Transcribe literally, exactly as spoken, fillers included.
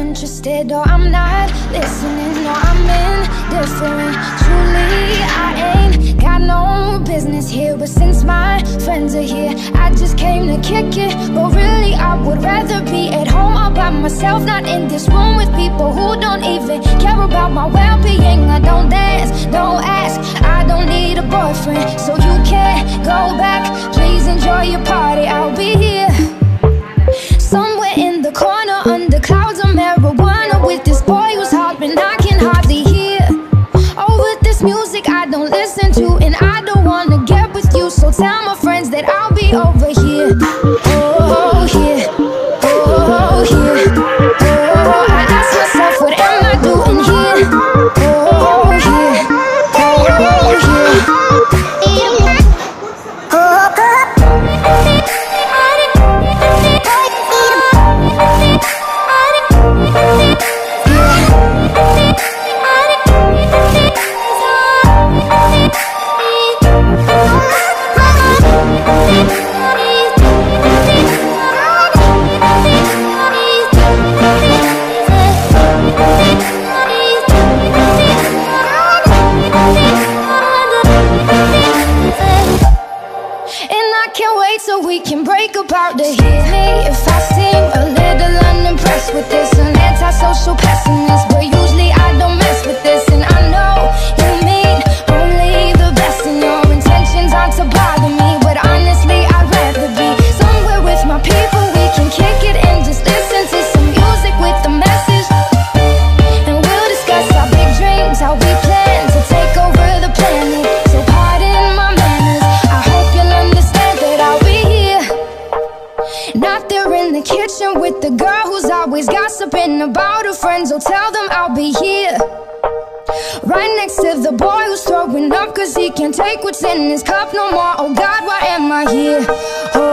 interested or I'm not listening, no, I'm indifferent. Truly, I ain't got no business here, but since my friends are here, I just came to kick it. But really, I would rather be at home all by myself, not in this room with people who don't even care about my well-being. I don't dance, don't ask, I don't need a boyfriend, so you can't go back. Please enjoy your party, I'll be here somewhere in the corner under clouds of marijuana with this boy who's hopping I can hardly hear. Oh, with this music I don't listen to, and I don't wanna get with you, so tell my friends that I'll be over here. Oh, here, oh, here, oh, I ask myself, what am I doing here? Oh, here, oh, here. So we can break apart to hear me if I seem a little unimpressed with this. An antisocial pessimist, but usually I don't mess with this. And I know you mean only the best, and your intentions aren't to bother me, but honestly I'd rather be somewhere with my people. We can kick it and just listen to some music with a message, and we'll discuss our big dreams, how we plan to take over the planet. So pardon my manners, I hope you'll understand that I'll be not there in the kitchen with the girl who's always gossiping about her friends. Oh, tell them I'll be here right next to the boy who's throwing up cause he can't take what's in his cup no more. Oh God, why am I here? Oh,